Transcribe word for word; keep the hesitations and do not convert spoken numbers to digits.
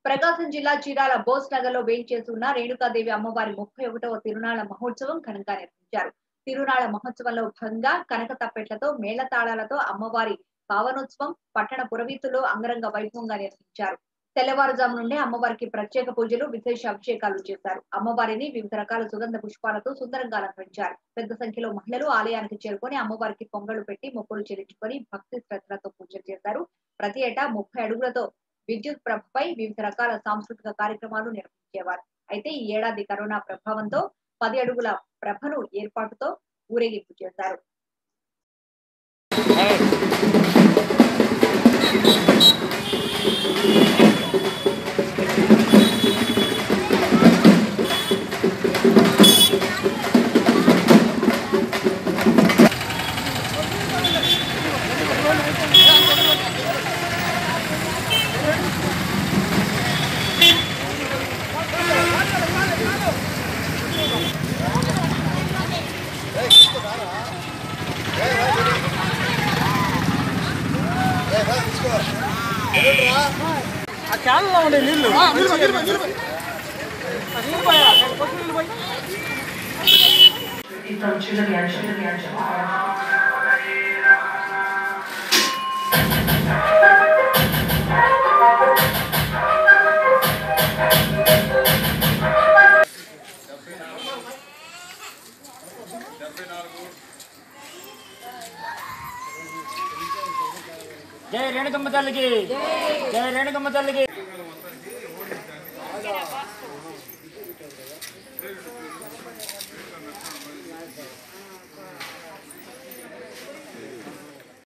ప్రకాశం జిల్లా చీరాల బోస్ నగర్ లో వేంచేసి ఉన్న రేణుకాదేవి అమ్మవారి ముప్పై ఒకటవ తిరునాళ్ల మహోత్సవం ఘనంగా నిర్వహించారు. తిరునాళ్ల మహోత్సవంలో భాగంగా కనక తప్పెట్లతో మేళతాళాలతో అమ్మవారి పావనోత్సవం పట్టణ పురవీధుల్లో అంగరంగ వైభవంగా నిర్వహించారు. తెల్లవారుజాము నుండే అమ్మవారికి ప్రత్యేక పూజలు, విశేష అభిషేకాలు చేశారు. అమ్మవారిని వివిధ రకాల సుగంధ పుష్పాలతో సుందరంగా అలంకరించారు. పెద్ద సంఖ్యలో మహిళలు ఆలయానికి చేరుకొని అమ్మవారికి పొంగలు పెట్టి మొక్కులు చెల్లించుకొని భక్తి శ్రద్ధలతో పూజలు చేశారు. ప్రతి ఏటా ముప్పై అడుగులతో విద్యుత్ ప్రభపై వివిధ రకాల సాంస్కృతిక కార్యక్రమాలు నిర్వహించేవారు. అయితే ఈ ఏడాది కరోనా ప్రభావంతో పది అడుగుల ప్రభను ఏర్పాటుతో ఊరేగింపు చేశారు. క్యాన్లో ఉండే నీళ్ళు జై రేణుకమ్మ తల్లికి, జై రేణుకమ్మ తల్లికి.